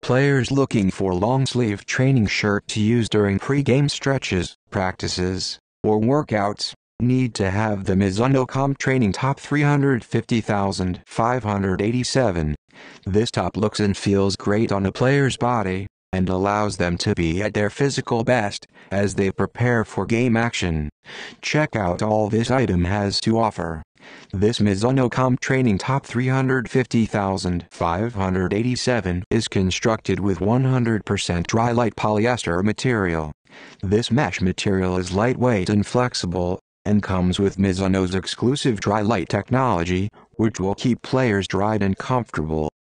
Players looking for long-sleeve training shirt to use during pre-game stretches, practices, or workouts need to have the Mizuno Comp Training Top 350,587. This top looks and feels great on a player's body, and allows them to be at their physical best as they prepare for game action. Check out all this item has to offer. This Mizuno Comp Training Top 350,587 is constructed with 100% dry light polyester material. This mesh material is lightweight and flexible, and comes with Mizuno's exclusive dry light technology, which will keep players dried and comfortable.